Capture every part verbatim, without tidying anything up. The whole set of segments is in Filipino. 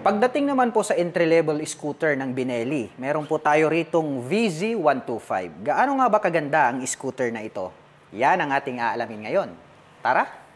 Pagdating naman po sa entry-level scooter ng Benelli, meron po tayo ritong V Z one twenty-five. Gaano nga ba kaganda ang scooter na ito? Yan ang ating aalamin ngayon. Tara!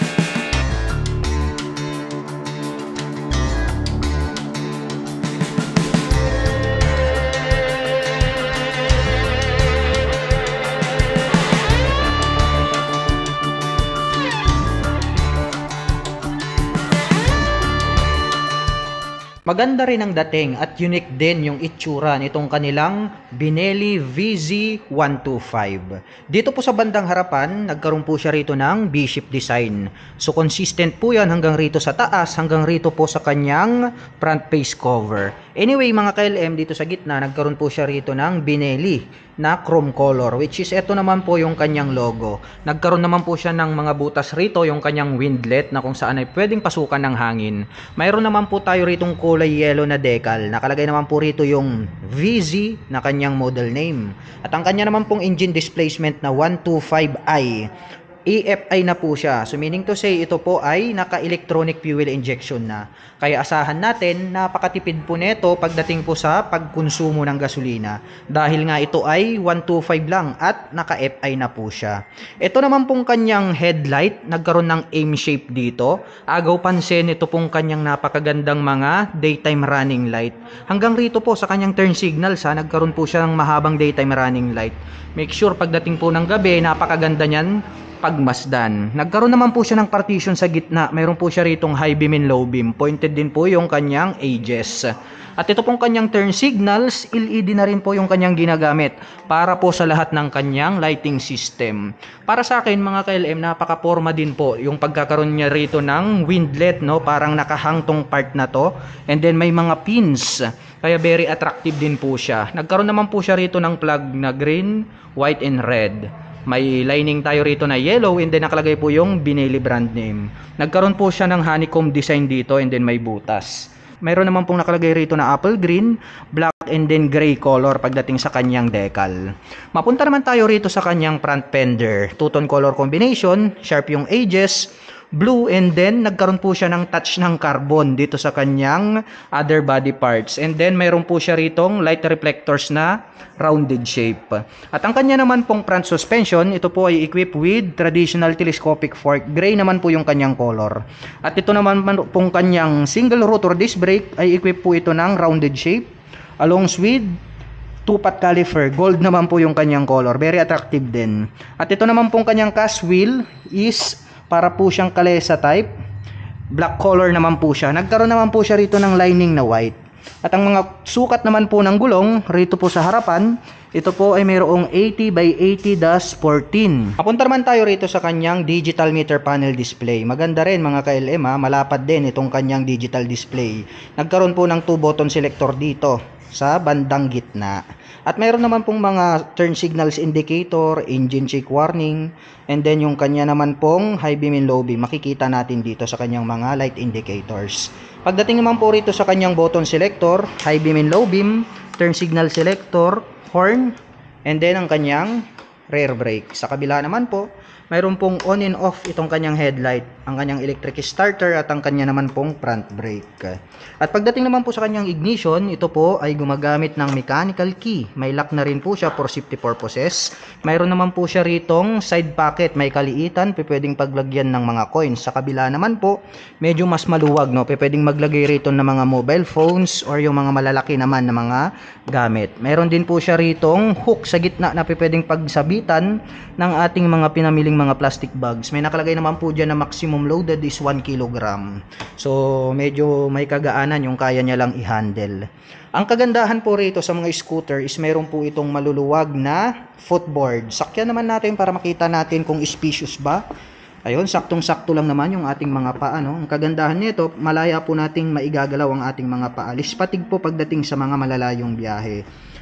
Maganda rin ang dating at unique din yung itsura nitong kanilang Benelli V Z one twenty-five. Dito po sa bandang harapan, nagkaroon po siya rito ng B-shape design. So consistent po yan hanggang rito sa taas, hanggang rito po sa kanyang front face cover. Anyway mga K L M, dito sa gitna, nagkaroon po siya rito ng Benelli na chrome color, which is ito naman po yung kanyang logo. Nagkaroon naman po siya ng mga butas rito, yung kanyang windlet na kung saan ay pwedeng pasukan ng hangin. Mayroon naman po tayo ritong kulay yellow na decal. Nakalagay naman po rito yung V Z na kanyang model name. At ang kanya naman pong engine displacement na one twenty-five i. E F I na po siya. So meaning to say, ito po ay naka-electronic fuel injection na. Kaya asahan natin, napakatipid po nito pagdating po sa pagkonsumo ng gasolina. Dahil nga ito ay one twenty-five lang at naka-F I na po siya. Ito naman pong kanyang headlight, nagkaroon ng aim shape dito. Agaw pansin, ito pong kanyang napakagandang mga daytime running light. Hanggang rito po sa kanyang turn signals, ha, nagkaroon po siya ng mahabang daytime running light. Make sure pagdating po ng gabi, napakaganda niyan pagmasdan. Nagkaroon naman po siya ng partition sa gitna. Mayroon po siya ritong high beam and low beam. Pointed din po yung kanyang edges. At ito pong kanyang turn signals, L E D na rin po yung kanyang ginagamit para po sa lahat ng kanyang lighting system. Para sa akin mga K L M, napaka-porma din po yung pagkakaroon niya rito ng windlet, no? Parang nakahangtong part na to. And then may mga pins. Kaya very attractive din po siya. Nagkaroon naman po siya rito ng plug na green, white, and red. May lining tayo rito na yellow and then nakalagay po yung Benelli brand name. Nagkaroon po siya ng honeycomb design dito and then may butas. Mayroon naman pong nakalagay rito na apple green, black and then gray color pagdating sa kanyang decal. Mapunta naman tayo rito sa kanyang front fender. Two-tone color combination, sharp yung edges, blue, and then nagkaroon po siya ng touch ng carbon dito sa kanyang other body parts. And then mayroon po siya ritong light reflectors na rounded shape. At ang kanya naman pong front suspension, ito po ay equipped with traditional telescopic fork. Gray naman po yung kanyang color. At ito naman pong kanyang single rotor disc brake ay equipped po ito ng rounded shape along with two-pot caliper. Gold naman po yung kanyang color. Very attractive din. At ito naman pong kanyang cast wheel is para po siyang kalesa type. Black color naman po siya. Nagkaroon naman po siya rito ng lining na white. At ang mga sukat naman po ng gulong rito po sa harapan, ito po ay mayroong eighty by eighty dash fourteen. Papunta naman tayo rito sa kanyang digital meter panel display. Maganda rin mga K L M, ha? Malapad din itong kanyang digital display. Nagkaroon po ng two button selector dito sa bandang gitna. At mayroon naman pong mga turn signals indicator, engine check warning, and then yung kanya naman pong high beam and low beam, makikita natin dito sa kanyang mga light indicators. Pagdating naman po rito sa kanyang button selector, high beam and low beam, turn signal selector, horn, and then ang kanyang rear brake. Sa kabila naman po, mayroon pong on and off itong kanyang headlight, ang kanyang electric starter at ang kanya naman pong front brake. At pagdating naman po sa kanyang ignition, ito po ay gumagamit ng mechanical key. May lock na rin po siya for safety purposes. Mayroon naman po siya ritong side pocket, may kaliitan, pwedeng paglagyan ng mga coins. Sa kabila naman po, medyo mas maluwag, no? Pwedeng maglagay rito ng mga mobile phones or yung mga malalaki naman na mga gamit. Mayroon din po siya ritong hook sa gitna na pwedeng pagsabitan ng ating mga pinamiling mga plastic bags. May nakalagay naman po dyan na maximum loaded is one kilogram. So medyo may kagaanan yung kaya niya lang i-handle. Ang kagandahan po rito sa mga scooter is mayroon po itong maluluwag na footboard. Sakyan naman natin para makita natin kung spacious ba. Ayun, saktong-sakto lang naman yung ating mga paa, no? Ang kagandahan nito, malaya po nating maigagalaw ang ating mga paa. Lispatig po pagdating sa mga malalayong biyahe.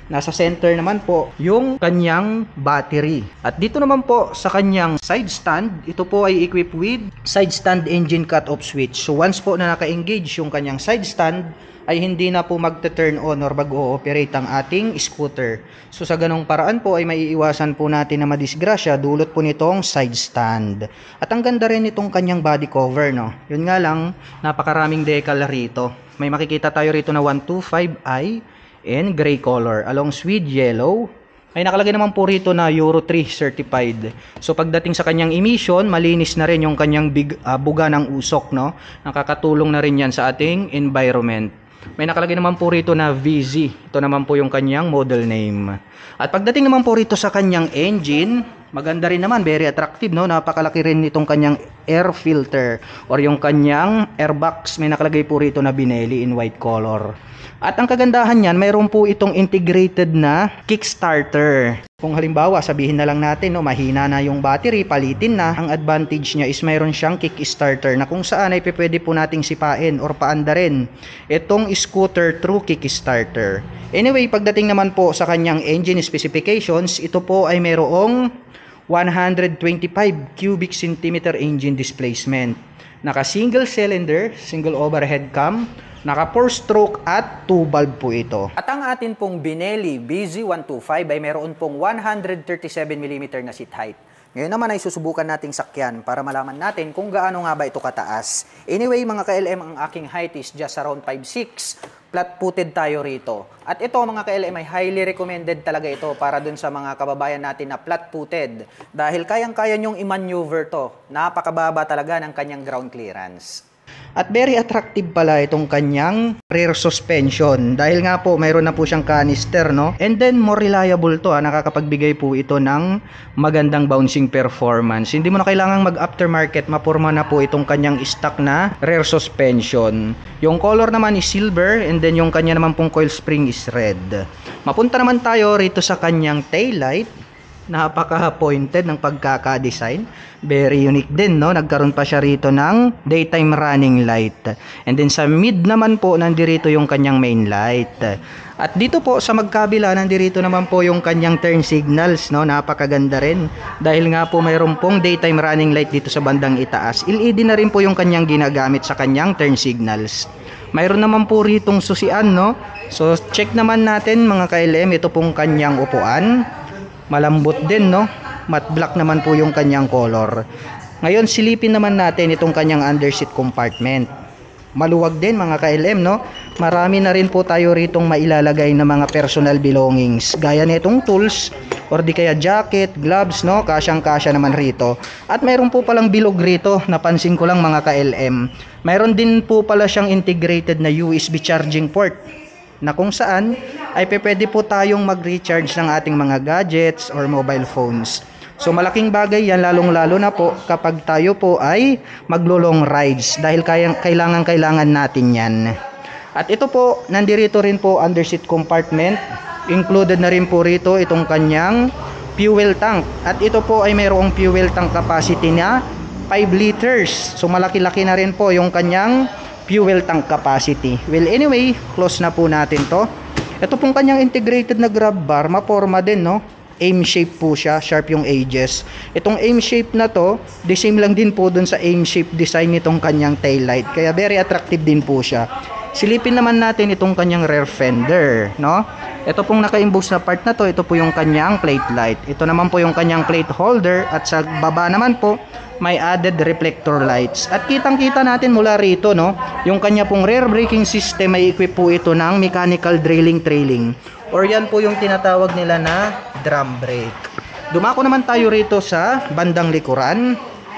Nasa center naman po yung kanyang battery. At dito naman po sa kanyang side stand, ito po ay equipped with side stand engine cut-off switch. So once po na naka-engage yung kanyang side stand, ay hindi na po magte-turn on or mag-ooperate ang ating scooter. So sa ganong paraan po ay maiiwasan po natin na madisgrasya dulot po nitong side stand. At ang ganda rin itong kanyang body cover, no. Yun nga lang, napakaraming decal rito. May makikita tayo rito na one twenty-five i in gray color along with yellow. May nakalagay naman po rito na Euro three certified. So pagdating sa kanyang emission, malinis na rin yung kanyang big, uh, buga ng usok, no. Nakakatulong na rin yan sa ating environment. May nakalagay naman po rito na V Z. Ito naman po yung kanyang model name. At pagdating naman po rito sa kanyang engine, maganda rin naman, very attractive, no? Napakalaki rin itong kanyang air filter or yung kanyang airbox. May nakalagay po rito na Benelli in white color. At ang kagandahan niyan, mayroon po itong integrated na kickstarter. Kung halimbawa, sabihin na lang natin, no, mahina na yung battery, palitin na. Ang advantage niya is mayroon siyang kickstarter na kung saan ay pwede po nating sipain or paandarin itong scooter through kickstarter. Anyway, pagdating naman po sa kanyang engine specifications, ito po ay mayroong one hundred twenty-five cubic centimeter engine displacement. Naka single cylinder, single overhead cam, naka four stroke at two valve po ito. At ang atin pong Benelli B Z one twenty-five ay meron pong one hundred thirty-seven millimeter na seat height. Ngayon naman ay susubukan nating sakyan para malaman natin kung gaano nga ba ito kataas. Anyway mga ka-L M, ang aking height is just around five six. Flat-footed tayo rito. At ito mga ka-L M ay highly recommended talaga ito para dun sa mga kababayan natin na flat-footed. Dahil kayang-kaya nyong i-maneuver to. Napakababa talaga ng kanyang ground clearance. At very attractive pala itong kanyang rear suspension dahil nga po mayroon na po siyang canister, no? And then more reliable to, ha? Nakakapagbigay po ito ng magandang bouncing performance. Hindi mo na kailangang mag-aftermarket, mapurma na po itong kanyang stock na rear suspension. Yung color naman is silver and then yung kanya naman pong coil spring is red. Mapunta naman tayo rito sa kanyang taillight. Napaka-pointed ng pagkaka-design. Very unique din, no? Nagkaroon pa siya rito ng daytime running light. And then sa mid naman po, nandirito yung kanyang main light. At dito po sa magkabila, nandirito naman po yung kanyang turn signals, no? Napakaganda rin. Dahil nga po mayroon pong daytime running light dito sa bandang itaas. L E D na rin po yung kanyang ginagamit sa kanyang turn signals. Mayroon naman po ritong susian, no? So check naman natin mga ka-L M, ito pong kanyang upuan. Malambot din, no? Matte black naman po yung kanyang color. Ngayon, silipin naman natin itong kanyang underseat compartment. Maluwag din mga ka-L M, no? Marami na rin po tayo ritong mailalagay na mga personal belongings. Gaya nitong tools or di kaya jacket, gloves, no? Kasyang-kasya naman rito. At mayroon po palang bilog rito. Napansin ko lang mga ka-L M. Mayroon din po pala siyang integrated na U S B charging port na kung saan ay pwede po tayong mag-recharge ng ating mga gadgets or mobile phones. So malaking bagay yan, lalong-lalo na po kapag tayo po ay maglo-long rides dahil kailangan-kailangan natin yan. At ito po, nandirito rin po underseat compartment. Included na rin po rito itong kanyang fuel tank. At ito po ay mayroong fuel tank capacity na five liters. So malaki-laki na rin po yung kanyang fuel tank capacity. Well, anyway, close na po natin to. Ito pong kanyang integrated na grab bar, maporma din, no? Aim shape po siya, sharp yung edges. Itong aim shape na to, the same lang din po dun sa aim shape design nitong kanyang taillight. Kaya very attractive din po siya. Silipin naman natin itong kanyang rear fender, no? Ito pong naka-imbose na part na to, ito po yung kanyang plate light. Ito naman po yung kanyang plate holder at sa baba naman po may added reflector lights. At kitang-kita natin mula rito, no, yung kanya pong rear braking system may equip po ito ng mechanical drilling trailing. Or yan po yung tinatawag nila na drum brake. Dumako naman tayo rito sa bandang likuran.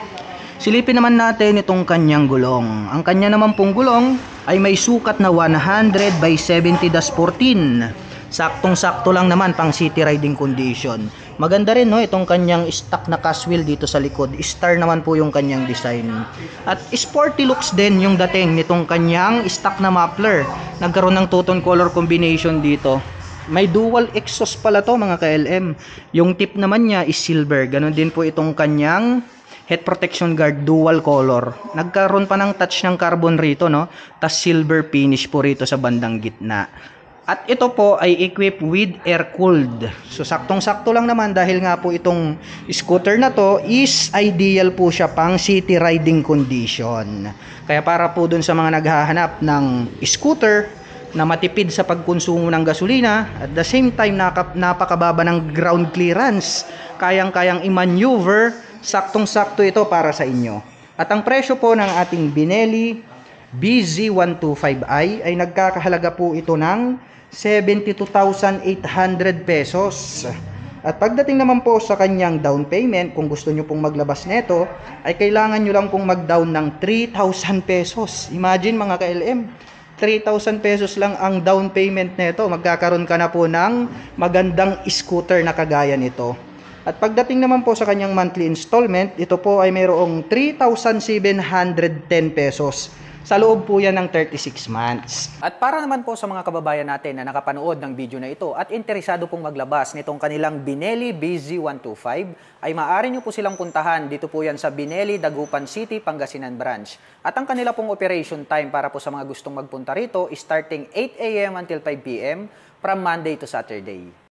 Silipin naman natin itong kanyang gulong. Ang kanya naman pong gulong ay may sukat na one hundred by seventy dash fourteen. Saktong-sakto lang naman pang city riding condition. Maganda rin, no, itong kanyang stock na cast wheel dito sa likod. Star naman po yung kanyang design. At sporty looks din yung dating nitong kanyang stock na muffler. Nagkaroon ng two-tone color combination dito. May dual exhaust pala to mga ka-L M. Yung tip naman niya is silver. Ganon din po itong kanyang head protection guard, dual color. Nagkaroon pa ng touch ng carbon rito, no? Tas silver finish po rito sa bandang gitna. At ito po ay equipped with air-cooled. So saktong-sakto lang naman dahil nga po itong scooter na to is ideal po siya pang city riding condition. Kaya para po dun sa mga naghahanap ng scooter na matipid sa pagkonsumo ng gasolina, at the same time napakababa ng ground clearance, kayang-kayang i-maneuver, saktong-sakto ito para sa inyo. At ang presyo po ng ating Benelli B Z one twenty-five i ay nagkakahalaga po ito ng seventy-two thousand eight hundred pesos. At pagdating naman po sa kanyang down payment, kung gusto nyo pong maglabas nito, ay kailangan nyo lang pong mag-down ng three thousand pesos. Imagine mga ka-L M, three thousand pesos lang ang down payment nito. Magkakaroon ka na po ng magandang scooter na kagaya nito. At pagdating naman po sa kanyang monthly installment, ito po ay mayroong three thousand seven hundred ten pesos. Sa loob po yan ng thirty-six months. At para naman po sa mga kababayan natin na nakapanood ng video na ito at interesado pong maglabas nitong kanilang Benelli B Z one twenty-five, ay maaari nyo po silang puntahan. Dito po yan sa Benelli, Dagupan City, Pangasinan Branch. At ang kanila pong operation time para po sa mga gustong magpunta rito is starting eight A M until five P M from Monday to Saturday.